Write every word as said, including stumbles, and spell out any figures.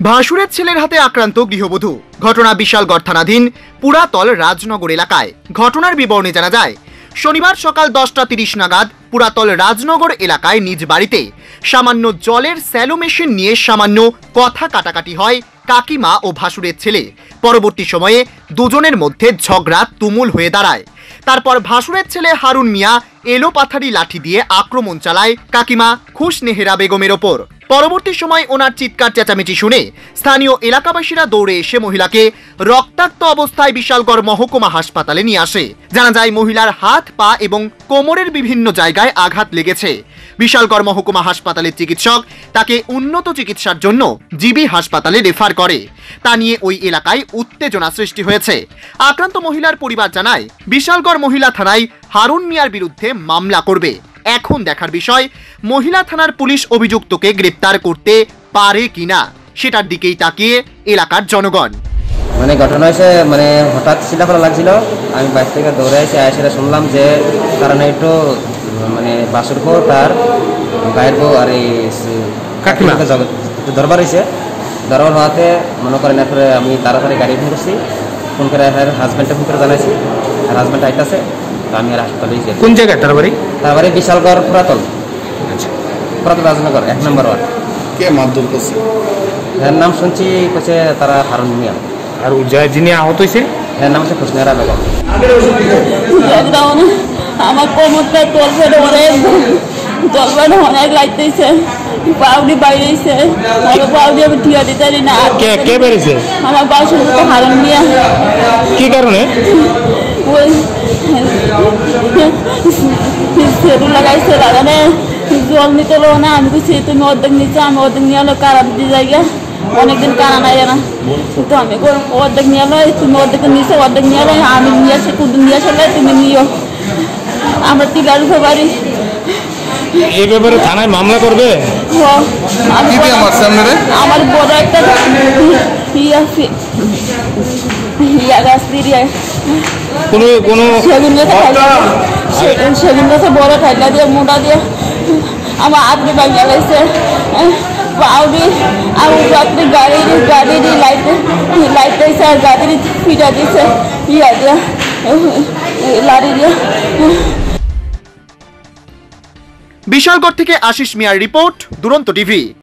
ভাসুরের ছেলের হাতে আক্রান্ত গৃহবধূ। ঘটনা বিশালগড় থানাধীন পুরাতল রাজনগর এলাকায়। ঘটনার বিবরণে জানা যায়, শনিবার সকাল দশটা তিরিশ নাগাদ পুরাতল রাজনগর এলাকায় নিজ বাড়িতে সামান্য জলের স্যালো মেশিন নিয়ে সামান্য কথা কাটাকাটি হয় কাকিমা ও ভাসুরের ছেলে। পরবর্তী সময়ে দুজনের মধ্যে ঝগড়া তুমুল হয়ে দাঁড়ায়। তারপর ভাসুরের ছেলে হারুন মিয়া এলোপাথারি লাঠি দিয়ে আক্রমণ চালায় কাকিমা খুশনেহেরা বেগমের ওপর। পরবর্তী সময় ওনার চিৎকার চেঁচামেচি শুনে স্থানীয় এলাকাবাসীরা দৌড়ে এসে মহিলাকে রক্তাক্ত অবস্থায় বিশালগড় মহকুমা হাসপাতালে নিয়ে আসে। জানা যায়, মহিলার হাত, পা এবং কোমরের বিভিন্ন জায়গায় আঘাত লেগেছে। বিশালগড় মহকুমা হাসপাতালের চিকিৎসক তাকে উন্নত চিকিৎসার জন্য জিবি হাসপাতালে রেফার করে। তা নিয়ে ওই এলাকায় উত্তেজনা সৃষ্টি হয়েছে। আক্রান্ত মহিলার পরিবার জানায়, বিশালগড় মহিলা থানায় হারুন মিয়ার বিরুদ্ধে মামলা করবে। এখন দেখার বিষয়, মহিলা থানার পুলিশ অভিযুক্তকে গ্রেপ্তার করতে পারে কিনা, সেটার দিকেই তাকিয়ে এলাকার জনগণ। মানে ঘটনা হয়েছে, মানে হঠাৎ চিল্লাফালা লাগছিল। আমি বাইরে থেকে দৌড়ে এসে এসে শুনলাম যে কারণে একটু মানে বাসুর বউ তার গায়ের বউ আর এই কাকিমাকে দরবার হয়েছে। দরবার হওয়াতে মনে করেন এরপরে আমি তাড়াতাড়ি গাড়ি ফোন করছি, ফোন করে হাজব্যান্ডে ফোন করে জানাইছি। আর হাজব্যান্ড আইতাছে, আমি আর হাসপাতালে গেছি। কোন জায়গায় তার বাড়ি? তার বাড়ি বিশালগড় পুরাতল। আচ্ছা, পুরাতল রাজনগর এক নম্বর ওয়ার্ড। কে মারধর করছে? এর নাম শুনছি কইছে তারা হারুন মিয়া। আর যিনি আহত হয়েছে এর নাম হচ্ছে খুশনেহেরা বেগম। আমার কোমরটা তলপেটে অনেক তলপেটে অনেক লাগতেছে, পাউডি বাইরেছে, আমার পাউডি আমি ঠিয়া দিতে পারি না। কে কে বেরিয়েছে? আমার বাসুর তো হারুন মিয়া। কি কারণে? ওই সেটু লাগাইছে, লাগানে জল নিতে লো না। আমি বলছি তুমি অর্ধেক নিচ্ছে, আমি অর্ধেক নিয়ে এলো কারা দিতে জায়গা অনেকদিন কারা নাই না। তো আমি অর্ধেক নিয়ে এলো, তুমি অর্ধেক নিচ্ছে, অর্ধেক নিয়ে এলো, আমি নিয়ে আসি, কুদুম নিয়ে আসলে তুমি নিও। আমরা টিকার উঠে পারি। এই ব্যাপারে থানায় মামলা করবে? আমার বড় একটা ইয়া ইয়া গাছ দিয়ে কোনো কোনো সেগুন সেগুন গাছে বড় ঠাইলা দিয়ে মোটা দিয়ে আমার আপনি বাগিয়ে লাগছে পাউডি। আমি রাত্রে গাড়ি গাড়ি দিয়ে লাইট লাইট দিয়েছে আর গাড়ি ফিটা দিয়েছে ইয়া দিয়ে লাড়ি দিয়ে। বিশালগড় থেকে আশিস মিয়ার রিপোর্ট, দুরন্ত টিভি।